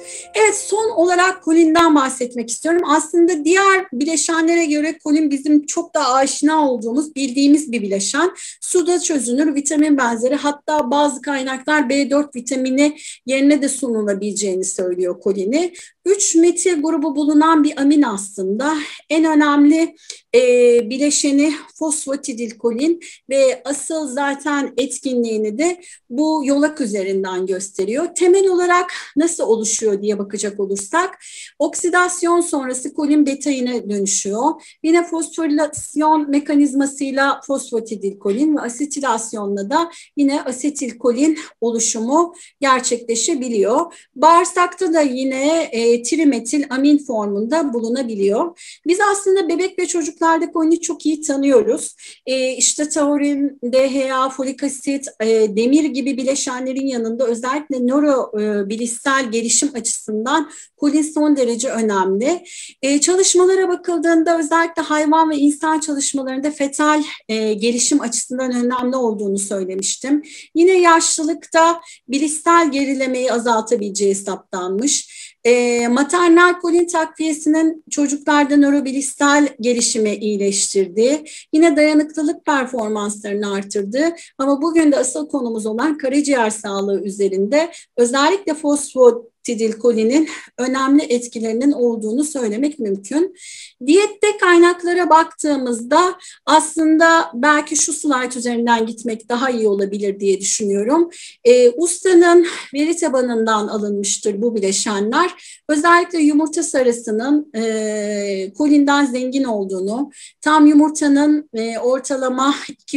Evet, son olarak kolinden bahsetmek istiyorum. Aslında diğer bileşenlere göre kolin bizim çok da aşina olduğumuz, bildiğimiz bir bileşen. Suda çözünür, vitamin benzeri. Hatta bazı kaynaklar B4 vitamini yerine de sunulabileceğini söylüyor kolini. 3 metil grubu bulunan bir amin aslında. En önemli bileşeni fosfatidilkolin ve asıl zaten etkinliğini de bu yolak üzerinden gösteriyor. Temel olarak nasıl oluşuyor diye bakacak olursak, oksidasyon sonrası kolin betayine dönüşüyor. Yine fosforilasyon mekanizmasıyla fosfatidilkolin ve asetilasyonla da yine asetilkolin oluşumu gerçekleşebiliyor. Bağırsakta da yine trimetil amin formunda bulunabiliyor. Biz aslında bebek ve çocuklarda kolini çok iyi tanıyoruz. İşte taurin, DHA, folik asit, demir gibi bileşenlerin yanında özellikle nörobilişsel gelişim açısından kolin son derece önemli. Çalışmalara bakıldığında özellikle hayvan ve insan çalışmalarında fetal gelişim açısından önemli olduğunu söylemiştim. Yine yaşlılıkta bilişsel gerilemeyi azaltabileceği saptanmış. Maternal kolin takviyesinin çocuklarda nörobilişsel gelişimi iyileştirdi. Yine dayanıklılık performanslarını artırdı. Ama bugün de asıl konumuz olan karaciğer sağlığı üzerinde özellikle fosfatidilkolinin önemli etkilerinin olduğunu söylemek mümkün. Diyette kaynaklara baktığımızda aslında belki şu slide üzerinden gitmek daha iyi olabilir diye düşünüyorum. Ustanın veri tabanından alınmıştır bu bileşenler. Özellikle yumurta sarısının kolinden zengin olduğunu, tam yumurtanın ortalama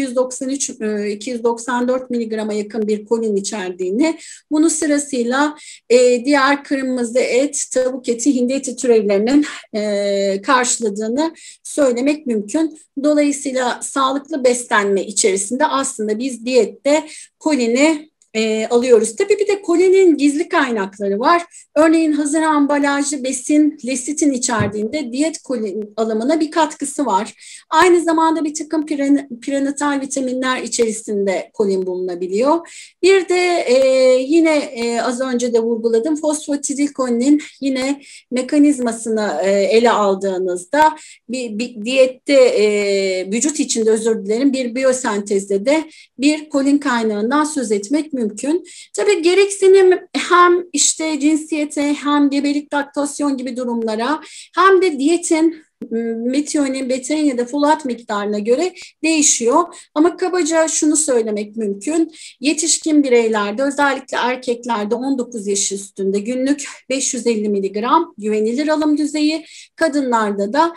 293-294 miligrama yakın bir kolin içerdiğini, bunu sırasıyla diğer kırmızı et, tavuk eti, hindi eti türevlerinin karşıladığını söylemek mümkün. Dolayısıyla sağlıklı beslenme içerisinde aslında biz diyette kolini alıyoruz. Tabii bir de kolinin gizli kaynakları var. Örneğin hazır ambalajlı besin lesitin içerdiğinde diyet kolin alımına bir katkısı var. Aynı zamanda bir takım prenatal vitaminler içerisinde kolin bulunabiliyor. Bir de yine az önce de vurguladım, fosfatidilkolinin yine mekanizmasını ele aldığınızda bir diyette vücut içinde bir biyosentezde de bir kolin kaynağından söz etmek mümkün. Tabii gereksinim hem işte cinsiyete hem gebelik laktasyon gibi durumlara hem de diyetin metiyonin, betain ya da folat miktarına göre değişiyor. Ama kabaca şunu söylemek mümkün. Yetişkin bireylerde özellikle erkeklerde 19 yaş üstünde günlük 550 miligram güvenilir alım düzeyi, kadınlarda da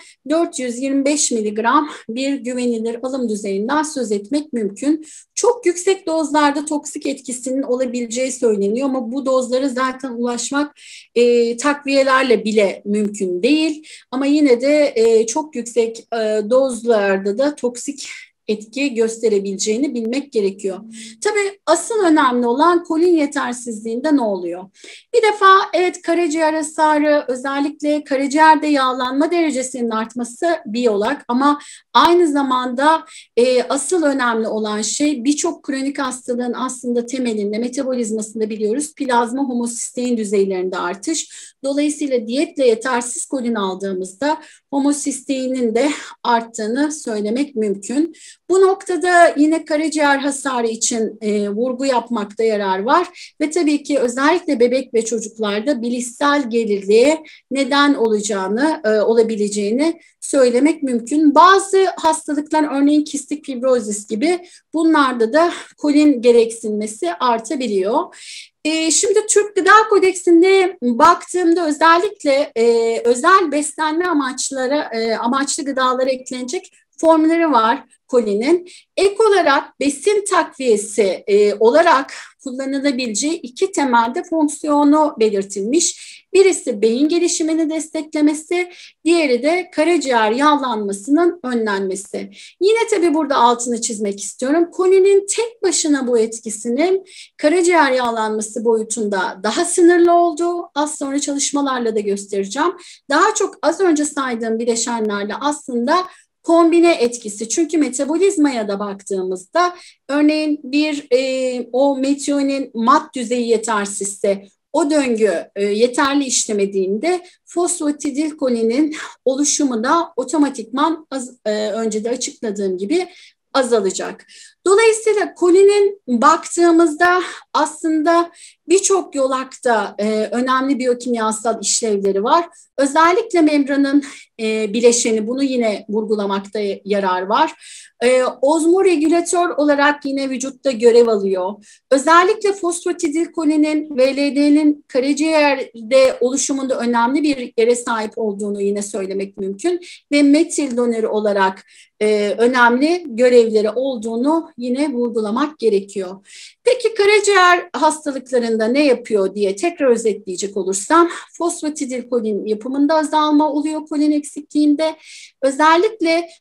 425 miligram bir güvenilir alım düzeyinden söz etmek mümkün. Çok yüksek dozlarda toksik etkisinin olabileceği söyleniyor ama bu dozlara zaten ulaşmak takviyelerle bile mümkün değil. Ama yine de çok yüksek dozlarda da toksik etki gösterebileceğini bilmek gerekiyor. Tabii asıl önemli olan kolin yetersizliğinde ne oluyor? Bir defa evet, karaciğer hasarı, özellikle karaciğerde yağlanma derecesinin artması biyolog ama aynı zamanda asıl önemli olan şey birçok kronik hastalığın aslında temelinde, metabolizmasında biliyoruz plazma homosistein düzeylerinde artış. Dolayısıyla diyetle yetersiz kolin aldığımızda homosisteinin de arttığını söylemek mümkün. Bu noktada yine karaciğer hasarı için vurgu yapmakta yarar var ve tabii ki özellikle bebek ve çocuklarda bilişsel geriliğe neden olabileceğini söylemek mümkün. Bazı hastalıklar, örneğin kistik fibrozis gibi, bunlarda da kolin gereksinmesi artabiliyor. Şimdi Türk Gıda Kodeksinde baktığımda özellikle özel beslenme amaçlı gıdalara eklenecek formülleri var kolinin. Ek olarak besin takviyesi olarak kullanılabileceği iki temelde fonksiyonu belirtilmiş. Birisi beyin gelişimini desteklemesi, diğeri de karaciğer yağlanmasının önlenmesi. Yine tabii burada altını çizmek istiyorum. Kolinin tek başına bu etkisinin karaciğer yağlanması boyutunda daha sınırlı olduğu, az sonra çalışmalarla da göstereceğim. Daha çok az önce saydığım bileşenlerle aslında kombine etkisi. Çünkü metabolizmaya da baktığımızda örneğin o metiyonin mat düzeyi yetersizse o döngü yeterli işlemediğinde fosfatidilkolinin oluşumu da otomatikman önce de açıkladığım gibi azalacak. Dolayısıyla kolinin baktığımızda aslında birçok yolakta önemli biyokimyasal işlevleri var. Özellikle membranın bileşeni, bunu yine vurgulamakta yarar var. Ozmoregülatör olarak yine vücutta görev alıyor. Özellikle fosfatidilkolinin VLD'nin karaciğerde oluşumunda önemli bir yere sahip olduğunu yine söylemek mümkün. Ve metil donörü olarak önemli görevleri olduğunu yine vurgulamak gerekiyor. Peki karaciğer hastalıklarında ne yapıyor diye tekrar özetleyecek olursam, fosfatidilkolin yapımında azalma oluyor kolin eksikliğinde. Özellikle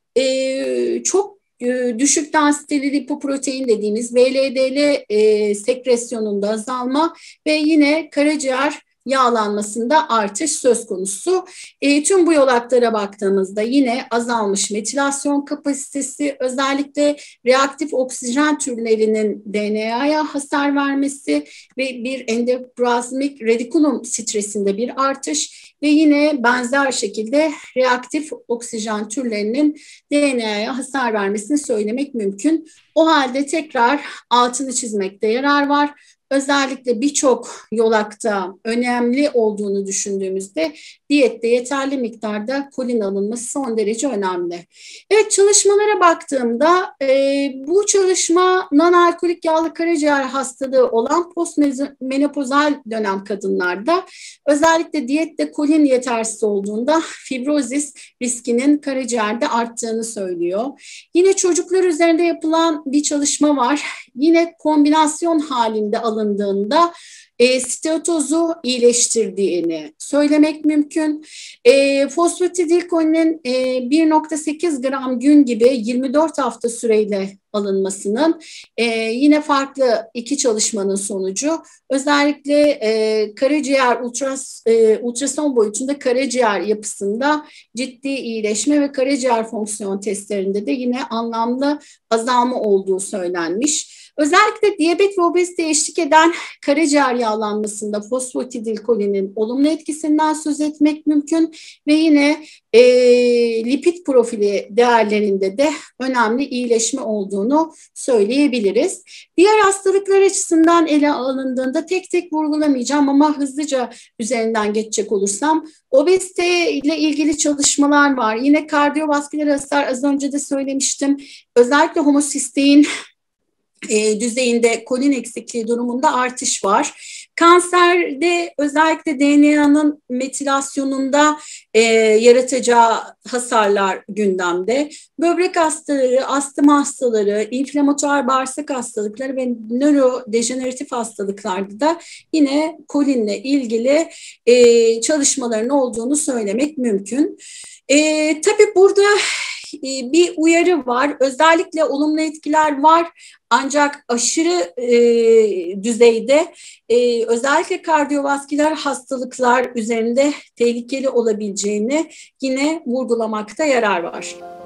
çok düşük densiteli lipoprotein dediğimiz VLDL sekresyonunda azalma ve yine karaciğer yağlanmasında artış söz konusu. Tüm bu yolaklara baktığımızda yine azalmış metilasyon kapasitesi, özellikle reaktif oksijen türlerinin DNA'ya hasar vermesi ve bir endoplazmik retikulum stresinde bir artış ve yine benzer şekilde reaktif oksijen türlerinin DNA'ya hasar vermesini söylemek mümkün. O halde tekrar altını çizmekte yarar var. Özellikle birçok yolakta önemli olduğunu düşündüğümüzde diyette yeterli miktarda kolin alınması son derece önemli. Evet, çalışmalara baktığımda bu çalışma non-alkolik yağlı karaciğer hastalığı olan postmenopozal dönem kadınlarda özellikle diyette kolin yetersiz olduğunda fibrozis riskinin karaciğerde arttığını söylüyor. Yine çocuklar üzerinde yapılan bir çalışma var. Yine kombinasyon halinde alındığında steatozu iyileştirdiğini söylemek mümkün. Fosfatidilkolinin 1,8 gram gün gibi 24 hafta süreyle alınmasının yine farklı iki çalışmanın sonucu özellikle karaciğer ultrason boyutunda karaciğer yapısında ciddi iyileşme ve karaciğer fonksiyon testlerinde de yine anlamlı azalma olduğu söylenmiş. Özellikle diyabet ve obezite eşlik eden karaciğer yağlanmasında fosfatidilkolinin olumlu etkisinden söz etmek mümkün ve yine lipid profili değerlerinde de önemli iyileşme olduğunu söyleyebiliriz. Diğer hastalıklar açısından ele alındığında tek tek vurgulamayacağım ama hızlıca üzerinden geçecek olursam, obezite ile ilgili çalışmalar var. Yine kardiyovasküler hasar, az önce de söylemiştim. Özellikle homosistein düzeyinde kolin eksikliği durumunda artış var. Kanserde özellikle DNA'nın metilasyonunda yaratacağı hasarlar gündemde. Böbrek hastaları, astım hastaları, inflamatuar bağırsak hastalıkları ve nörodejeneratif hastalıklarda da yine kolinle ilgili çalışmaların olduğunu söylemek mümkün. Tabii burada bir uyarı var. Özellikle olumlu etkiler var. Ancak aşırı düzeyde özellikle kardiyovasküler hastalıklar üzerinde tehlikeli olabileceğini yine vurgulamakta yarar var.